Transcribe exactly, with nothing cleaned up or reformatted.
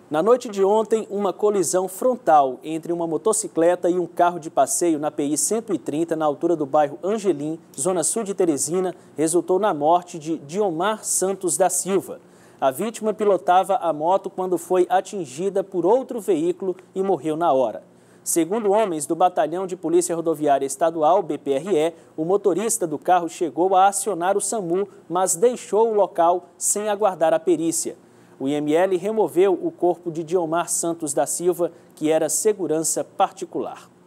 Na noite de ontem, uma colisão frontal entre uma motocicleta e um carro de passeio na P I cento e trinta, na altura do bairro Angelim, zona sul de Teresina, resultou na morte de Diomar Santos da Silva. A vítima pilotava a moto quando foi atingida por outro veículo e morreu na hora. Segundo homens do Batalhão de Polícia Rodoviária Estadual, B P R E, o motorista do carro chegou a acionar o SAMU, mas deixou o local sem aguardar a perícia. O I M L removeu o corpo de Diomar Santos da Silva, que era segurança particular.